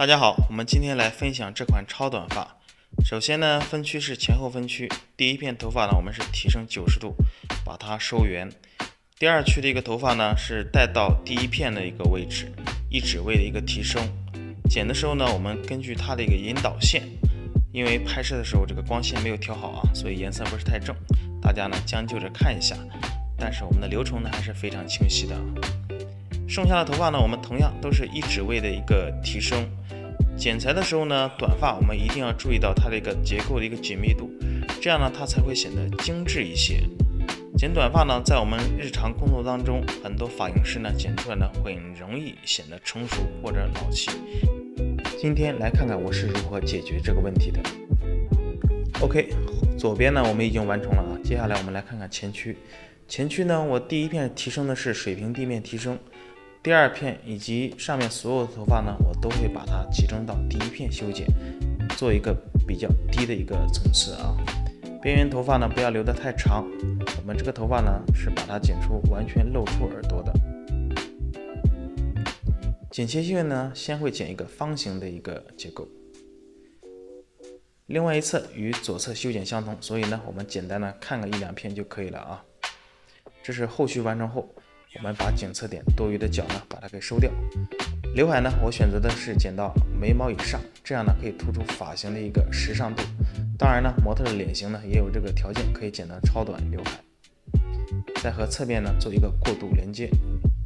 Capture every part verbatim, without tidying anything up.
大家好，我们今天来分享这款超短发。首先呢，分区是前后分区。第一片头发呢，我们是提升九十度，把它收圆。第二区的一个头发呢，是带到第一片的一个位置，一指位的一个提升。剪的时候呢，我们根据它的一个引导线，因为拍摄的时候这个光线没有调好啊，所以颜色不是太正，大家呢将就着看一下。但是我们的流程呢还是非常清晰的。剩下的头发呢，我们同样都是一指位的一个提升。剪裁的时候呢，短发我们一定要注意到它的一个结构的一个紧密度，这样呢它才会显得精致一些。剪短发呢，在我们日常工作当中，很多发型师呢剪出来呢会很容易显得成熟或者老气。今天来看看我是如何解决这个问题的。OK， 左边呢我们已经完成了啊，接下来我们来看看前区。前区呢，我第一片提升的是水平地面提升。第二片以及上面所有的头发呢，我都会把它集中到第一片修剪，做一个比较低的一个层次啊。边缘头发呢不要留得太长，我们这个头发呢是把它剪出完全露出耳朵的。剪切线呢，先会剪一个方形的一个结构。另外一侧与左侧修剪相同，所以呢我们简单的看个一两片就可以了啊。这是后续完成后。我们把检测点多余的角呢，把它给收掉。刘海呢，我选择的是剪到眉毛以上，这样呢可以突出发型的一个时尚度。当然呢，模特的脸型呢也有这个条件，可以剪到超短刘海。再和侧面呢做一个过渡连接。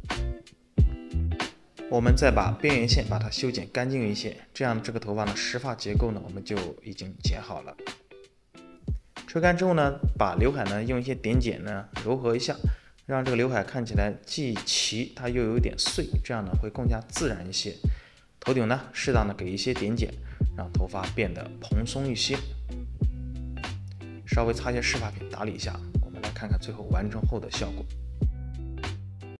我们再把边缘线把它修剪干净一些，这样这个头发呢实发结构呢我们就已经剪好了。吹干之后呢，把刘海呢用一些点剪呢柔和一下。让这个刘海看起来既齐，它又有点碎，这样呢会更加自然一些。头顶呢，适当的给一些点剪，让头发变得蓬松一些。稍微擦些湿发品打理一下，我们来看看最后完成后的效果。